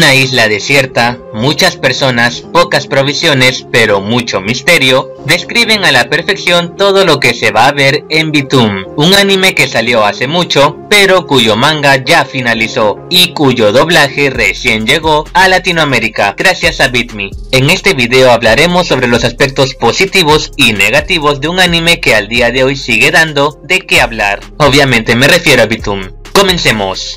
una isla desierta, muchas personas, pocas provisiones, pero mucho misterio, describen a la perfección todo lo que se va a ver en Bitoon, un anime que salió hace mucho, pero cuyo manga ya finalizó y cuyo doblaje recién llegó a Latinoamérica gracias a BitMe. En este video hablaremos sobre los aspectos positivos y negativos de un anime que al día de hoy sigue dando de qué hablar. Obviamente me refiero a Bitoon. Comencemos.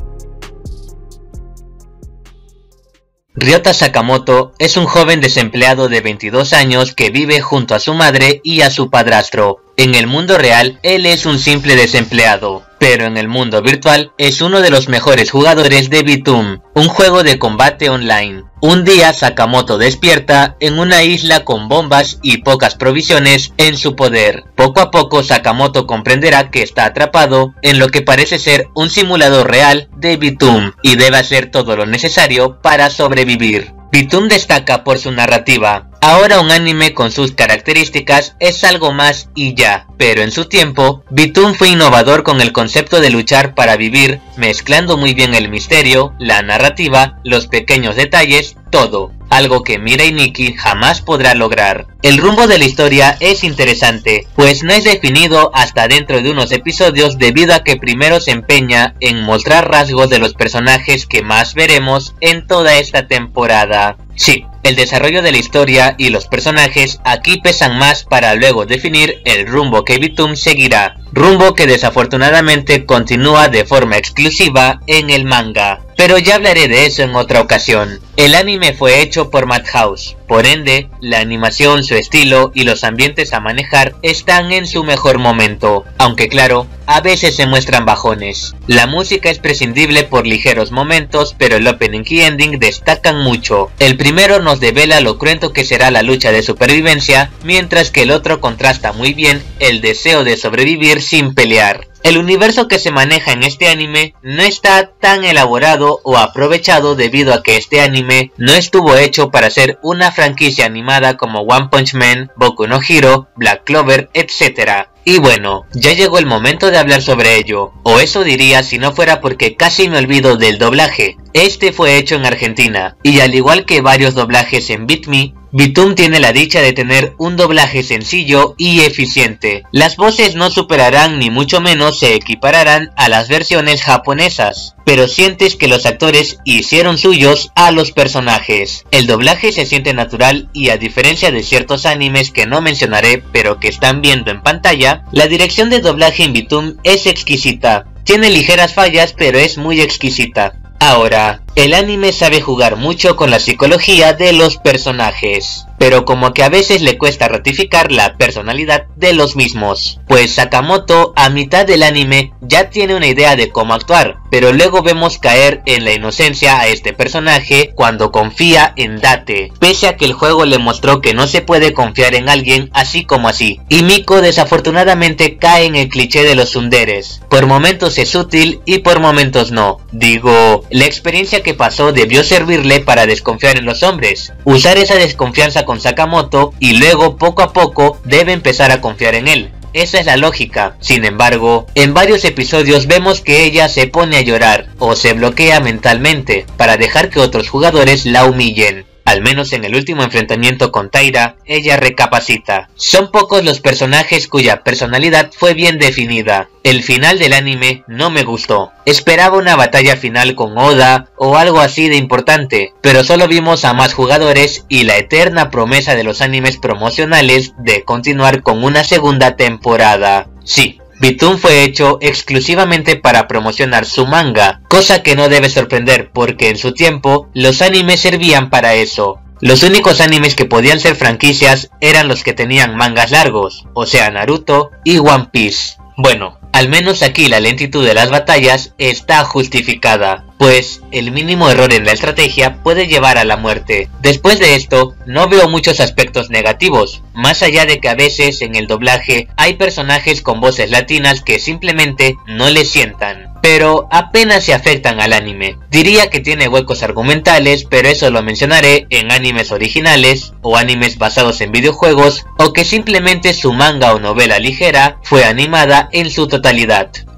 Ryota Sakamoto es un joven desempleado de 22 años que vive junto a su madre y a su padrastro. En el mundo real, él es un simple desempleado, pero en el mundo virtual es uno de los mejores jugadores de Bitoon, un juego de combate online. Un día Sakamoto despierta en una isla con bombas y pocas provisiones en su poder. Poco a poco Sakamoto comprenderá que está atrapado en lo que parece ser un simulador real de Bitoon y debe hacer todo lo necesario para sobrevivir. Bitoon destaca por su narrativa. Ahora un anime con sus características es algo más y ya, pero en su tiempo, Bitoon fue innovador con el concepto de luchar para vivir, mezclando muy bien el misterio, la narrativa, los pequeños detalles, todo, algo que Mirai Nikki jamás podrá lograr. El rumbo de la historia es interesante, pues no es definido hasta dentro de unos episodios debido a que primero se empeña en mostrar rasgos de los personajes que más veremos en toda esta temporada. Sí, el desarrollo de la historia y los personajes aquí pesan más para luego definir el rumbo que Bitoon seguirá, rumbo que desafortunadamente continúa de forma exclusiva en el manga. Pero ya hablaré de eso en otra ocasión. El anime fue hecho por Madhouse, por ende, la animación, su estilo y los ambientes a manejar están en su mejor momento, aunque claro, a veces se muestran bajones. La música es prescindible por ligeros momentos, pero el opening y ending destacan mucho. El primero nos devela lo cruento que será la lucha de supervivencia, mientras que el otro contrasta muy bien el deseo de sobrevivir sin pelear. El universo que se maneja en este anime no está tan elaborado o aprovechado debido a que este anime no estuvo hecho para ser una franquicia animada como One Punch Man, Boku no Hero, Black Clover, etc. Y bueno, ya llegó el momento de hablar sobre ello, o eso diría si no fuera porque casi me olvido del doblaje. Este fue hecho en Argentina, y al igual que varios doblajes en BitMe, Bitoon tiene la dicha de tener un doblaje sencillo y eficiente. Las voces no superarán ni mucho menos se equipararán a las versiones japonesas, pero sientes que los actores hicieron suyos a los personajes. El doblaje se siente natural y a diferencia de ciertos animes que no mencionaré pero que están viendo en pantalla, la dirección de doblaje en Bitoon es exquisita. Tiene ligeras fallas pero es muy exquisita. Ahora, el anime sabe jugar mucho con la psicología de los personajes, pero como que a veces le cuesta ratificar la personalidad de los mismos, pues Sakamoto a mitad del anime ya tiene una idea de cómo actuar, pero luego vemos caer en la inocencia a este personaje cuando confía en Date, pese a que el juego le mostró que no se puede confiar en alguien así como así, y Miko desafortunadamente cae en el cliché de los tsunderes, por momentos es útil y por momentos no. Digo, la experiencia que pasó debió servirle para desconfiar en los hombres, usar esa desconfianza con Sakamoto y luego poco a poco debe empezar a confiar en él. Esa es la lógica. Sin embargo, en varios episodios vemos que ella se pone a llorar o se bloquea mentalmente para dejar que otros jugadores la humillen. Al menos en el último enfrentamiento con Taira, ella recapacita. Son pocos los personajes cuya personalidad fue bien definida. El final del anime no me gustó. Esperaba una batalla final con Oda o algo así de importante, pero solo vimos a más jugadores y la eterna promesa de los animes promocionales de continuar con una segunda temporada. Sí. Bitoon fue hecho exclusivamente para promocionar su manga, cosa que no debe sorprender porque en su tiempo los animes servían para eso. Los únicos animes que podían ser franquicias eran los que tenían mangas largos, o sea Naruto y One Piece. Bueno, al menos aquí la lentitud de las batallas está justificada, pues el mínimo error en la estrategia puede llevar a la muerte. Después de esto, no veo muchos aspectos negativos, más allá de que a veces en el doblaje hay personajes con voces latinas que simplemente no le sientan, pero apenas se afectan al anime. Diría que tiene huecos argumentales, pero eso lo mencionaré en animes originales o animes basados en videojuegos, o que simplemente su manga o novela ligera fue animada en su totalidad.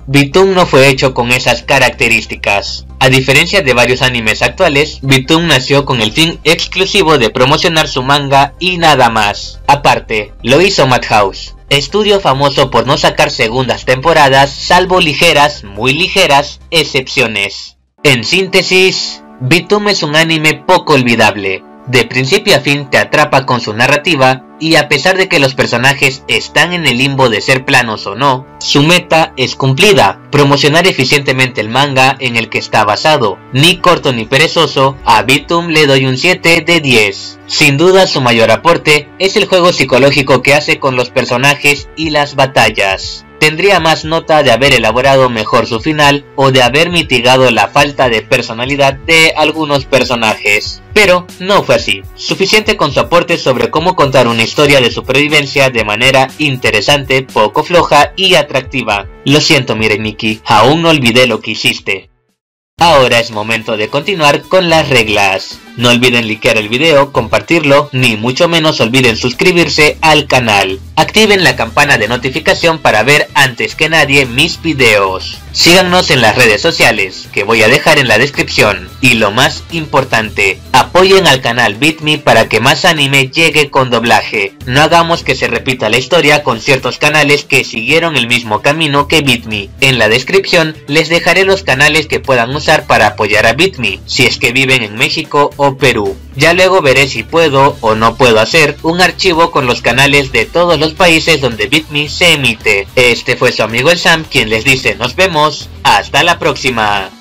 Bitoon no fue hecho con esas características. A diferencia de varios animes actuales, Bitoon nació con el fin exclusivo de promocionar su manga y nada más. Aparte, lo hizo Madhouse, estudio famoso por no sacar segundas temporadas salvo ligeras, muy ligeras, excepciones. En síntesis, Bitoon es un anime poco olvidable. De principio a fin te atrapa con su narrativa y a pesar de que los personajes están en el limbo de ser planos o no, su meta es cumplida, promocionar eficientemente el manga en el que está basado. Ni corto ni perezoso, a Bitoon le doy un 7 de 10. Sin duda su mayor aporte es el juego psicológico que hace con los personajes y las batallas. Tendría más nota de haber elaborado mejor su final o de haber mitigado la falta de personalidad de algunos personajes. Pero no fue así. Suficiente con su aporte sobre cómo contar una historia de supervivencia de manera interesante, poco floja y atractiva. Lo siento Miki, aún no olvidé lo que hiciste. Ahora es momento de continuar con las reglas. No olviden likear el video, compartirlo, ni mucho menos olviden suscribirse al canal. Activen la campana de notificación para ver antes que nadie mis videos. Síganos en las redes sociales, que voy a dejar en la descripción. Y lo más importante, apoyen al canal BitMe para que más anime llegue con doblaje. No hagamos que se repita la historia con ciertos canales que siguieron el mismo camino que BitMe. En la descripción les dejaré los canales que puedan usar para apoyar a BitMe, si es que viven en México o Perú. Ya luego veré si puedo o no puedo hacer un archivo con los canales de todos los países donde BitMe se emite. Este fue su amigo el Sam quien les dice nos vemos, hasta la próxima.